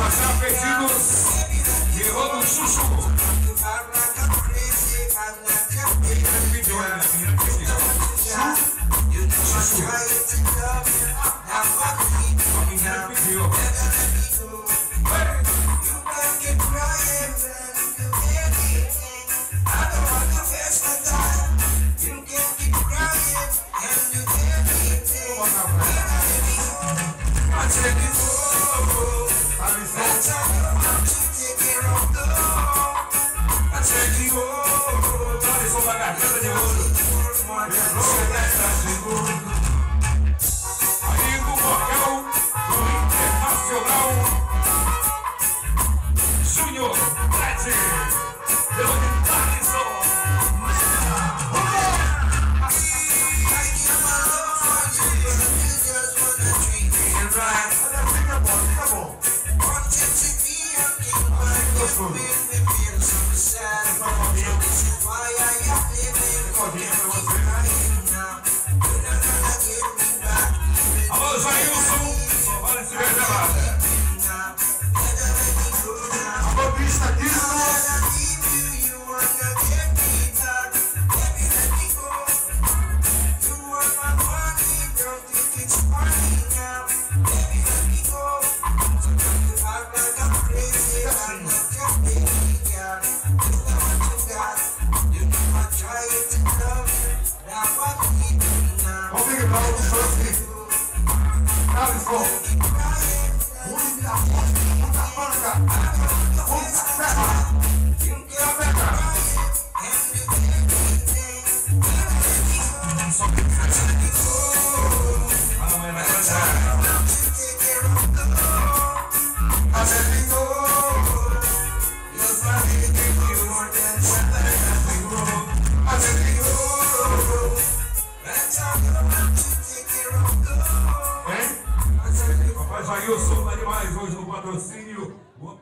baixar pedidos de Rodo Chuchu. Ele pediu, né? Menina pediu. Chuchu. A menina pediu. Aí no vocal do Internacional Júnior Brad Alisson. Alô, Jailson, só vale se ver gelada. Alô, Pista Disco. Jailson tá demais hoje no patrocínio.